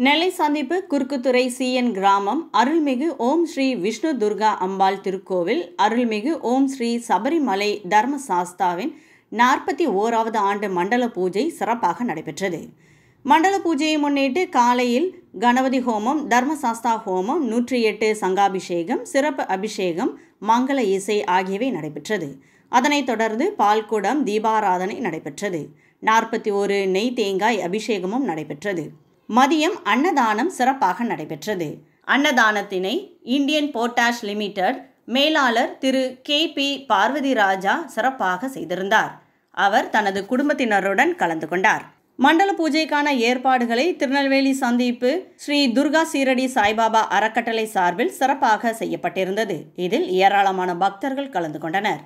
நெல்லை சந்திப்பு குறுக்குத்துறை சிஎன் கிராமம் அருள்மிகு ஓம் ஸ்ரீ விஷ்ணு துர்கா அம்பாள் திருக்கோவில் அருள்மிகு ஓம் ஸ்ரீ சபரிமலை தர்மசாஸ்தாவின் 41வது ஆண்டு மண்டல பூஜை சிறப்பாக நடைபெற்றது. மண்டல பூஜையை முன்னிட்டு காலையில் கணபதி ஹோமம், தர்மசாஸ்தா ஹோமம், 108 சங்காபிஷேகம், சிறப்பு அபிஷேகம், மங்கள இசை ஆகியவை நடைபெற்றது. அதனைத் தொடர்ந்து பால்குடம் தீபாராதனை நடைபெற்றது. 41 நெய் தேங்காய் அபிஷேகமும் நடைபெற்றது. மதியம் அன்னதானம் சிறப்பாக நடைபெற்றது. அன்னதானத்தினை இந்தியன் போட்டாஷ் லிமிடெட் மேலாளர் திரு கே.பி. பார்வதி ராஜா சிறப்பாக செய்திருந்தார். அவர் தனது குடும்பத்தினருடன் கலந்து கொண்டார். மண்டல பூஜைக்கான ஏற்பாடுகளை திருநெல்வேலி சந்திப்பு ஸ்ரீ துர்கா சீரடி சாய்பாபா அறக்கட்டளை சார்பில் சிறப்பாக செய்யப்பட்டிருந்தது. இதில் ஏராளமான பக்தர்கள் கலந்து கொண்டனர்.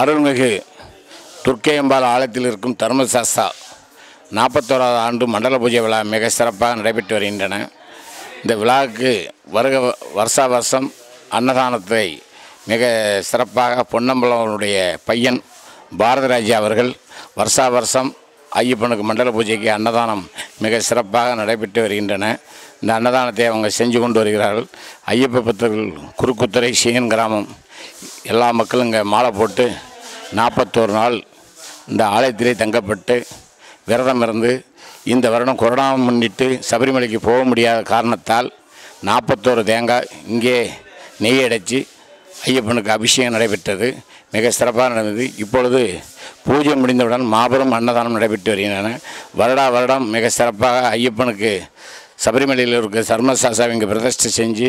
அருள்மிகு துர்க்கையம்பாள் ஆலயத்தில் இருக்கும் தர்மசாஸ்தா 41வது ஆண்டு மண்டல பூஜை விழா மிக சிறப்பாக நடைபெற்று வருகின்றன. இந்த விழாவுக்கு வருஷா வருஷம் அன்னதானத்தை மிக சிறப்பாக பொன்னம்பலவனுடைய பையன் பாரதிராஜா அவர்கள் வருஷா வருஷம் ஐயப்பனுக்கு மண்டல பூஜைக்கு அன்னதானம் மிக சிறப்பாக நடைபெற்று வருகின்றன. இந்த அன்னதானத்தை அவங்க செஞ்சு கொண்டு வருகிறார்கள். ஐயப்ப பக்தர்கள் குறுக்குத்துறை சீயன் கிராமம் எல்லா மக்களும் இங்கே மாலை போட்டு 41 நாள் இந்த ஆலயத்திலே தங்கப்பட்டு விரதம் இருந்து இந்த வருடம் கொரோனாவை முன்னிட்டு சபரிமலைக்கு போக முடியாத காரணத்தால் 41 தேங்காய் இங்கே நெய் அடைச்சி ஐயப்பனுக்கு அபிஷேகம் நடைபெற்றது. மிக சிறப்பாக நடந்தது. இப்பொழுது பூஜை முடிந்தவுடன் மாபெரும் அன்னதானம் நடைபெற்று வருகின்றன. வருடம் மிக சிறப்பாக ஐயப்பனுக்கு சபரிமலையில் இருக்க தர்மசாஸ்தாவை இங்கே பிரதிஷ்டை செஞ்சு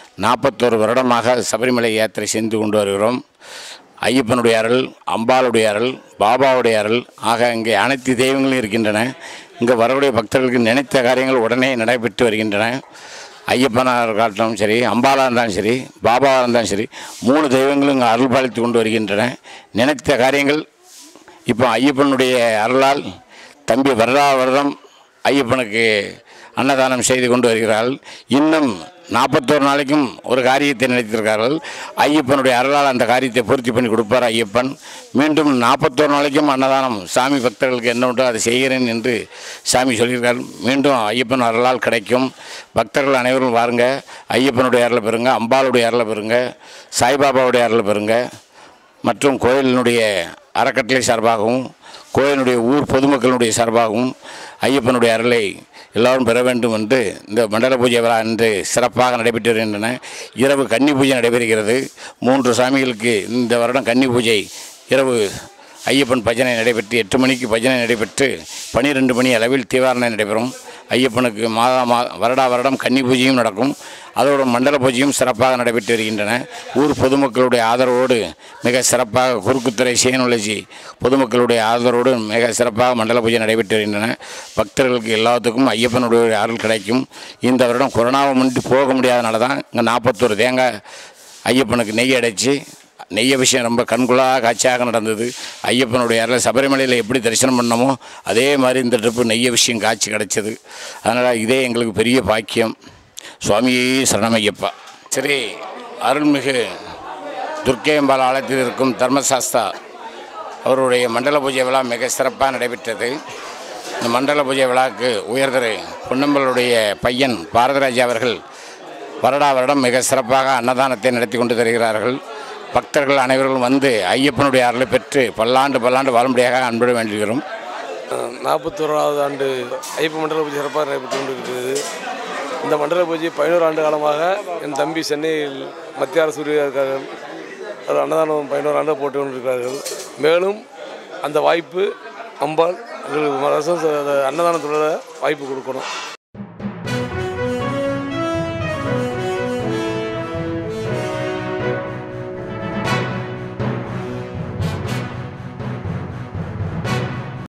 41 வருடமாக சபரிமலை யாத்திரை செய்து கொண்டு வருகிறோம். ஐயப்பனுடைய அருள், அம்பாளுடைய அருள், பாபாவுடைய அருள் ஆக இங்கே அனைத்து தெய்வங்களும் இருக்கின்றன. இங்கே வரக்கூடிய பக்தர்களுக்கு நினைத்த காரியங்கள் உடனே நடைபெற்று வருகின்றன. ஐயப்பனாக இருக்கட்டும் சரி, அம்பாலாக இருந்தாலும் சரி, பாபாவாக இருந்தாலும் சரி, 3 தெய்வங்களும் இங்கே அருள் பாலித்து கொண்டு வருகின்றன. நினைத்த காரியங்கள் இப்போ ஐயப்பனுடைய அருளால் தம்பி வருடம் ஐயப்பனுக்கு அன்னதானம் செய்து கொண்டு வருகிறார்கள். இன்னும் 41 நாளைக்கும் ஒரு காரியத்தை நினைத்திருக்கிறார்கள். ஐயப்பனுடைய அருளால் அந்த காரியத்தை பூர்த்தி பண்ணி கொடுப்பார் ஐயப்பன். மீண்டும் 41 நாளைக்கும் அன்னதானம் சாமி பக்தர்களுக்கு என்ன உண்டோ அதை செய்கிறேன் என்று சாமி சொல்கிறார். மீண்டும் ஐயப்பன் அருளால் கிடைக்கும். பக்தர்கள் அனைவரும் வாருங்க, ஐயப்பனுடைய அருளை பெறுங்க, அம்பாளுடைய அருளை பெறுங்க, சாய்பாபாவுடைய அருளை பெறுங்க. மற்றும் கோயிலினுடைய அறக்கட்டளை சார்பாகவும் கோயிலுடைய ஊர் பொதுமக்களுடைய சார்பாகவும் ஐயப்பனுடைய அருளை எல்லோரும் பெற வேண்டும் என்று இந்த மண்டல பூஜை விழா இன்று சிறப்பாக நடைபெற்று வருகின்றன. இரவு கன்னி பூஜை நடைபெறுகிறது. 3 சாமிகளுக்கு இந்த வருடம் கன்னி பூஜை இரவு ஐயப்பன் பஜனை நடைபெற்று 8 மணிக்கு பஜனை நடைபெற்று 12 மணி அளவில் தீவாரணை நடைபெறும். ஐயப்பனுக்கு வருடம் கன்னி பூஜையும் நடக்கும். அதோட மண்டல பூஜையும் சிறப்பாக நடைபெற்று வருகின்றன. ஊர் பொதுமக்களுடைய ஆதரவோடு மிக சிறப்பாக குறுக்குத்துறை சீனுலஜி பொதுமக்களுடைய ஆதரவோடு மிக சிறப்பாக மண்டல பூஜை நடைபெற்று வருகின்றன. பக்தர்களுக்கு எல்லாத்துக்கும் ஐயப்பனுடைய அருள் கிடைக்கும். இந்த வருடம் கொரோனாவை முன்னிட்டு போக முடியாதனால தான் இங்கே 41 தேங்காய் ஐயப்பனுக்கு நெய் அடைச்சி நெய்ய விஷயம் ரொம்ப கண்குள்ளாக காட்சியாக நடந்தது. ஐயப்பனுடைய அருள் சபரிமலையில் எப்படி தரிசனம் பண்ணமோ அதே மாதிரி இந்த ட்ரிப்பு நெய்ய விஷயம் காட்சி கிடைச்சது. அதனால் இதே எங்களுக்கு பெரிய பாக்கியம். சுவாமியே சரணமையப்பா. ஸ்ரீ அருள்மிகு துர்க்கையம்பாள் ஆலயத்தில் இருக்கும் தர்மசாஸ்தா அவருடைய மண்டல பூஜை விழா மிக சிறப்பாக நடைபெற்றது. இந்த மண்டல பூஜை விழாவுக்கு உயர்திரு பொன்னம்பலுடைய பையன் பாரதிராஜா அவர்கள் வருடம் மிக சிறப்பாக அன்னதானத்தை நடத்தி கொண்டு தருகிறார்கள். பக்தர்கள் அனைவரும் வந்து ஐயப்பனுடைய அருளை பெற்று பல்லாண்டு வாழும்படியாக அன்புட வேண்டுகிறோம். 41வது ஆண்டு ஐயப்ப மண்டல பூஜை சிறப்பாக நடைபெற்று கொண்டிருக்கிறது. இந்த மண்டல பூஜை 11 ஆண்டு காலமாக என் தம்பி சென்னையில் மத்திய அரசு இருக்கிறார்கள். அன்னதானம் 11 ஆண்டு போட்டு கொண்டிருக்கிறார்கள். மேலும் அந்த வாய்ப்பு அம்பாள் அன்னதானத்தோட வாய்ப்பு கொடுக்கணும்.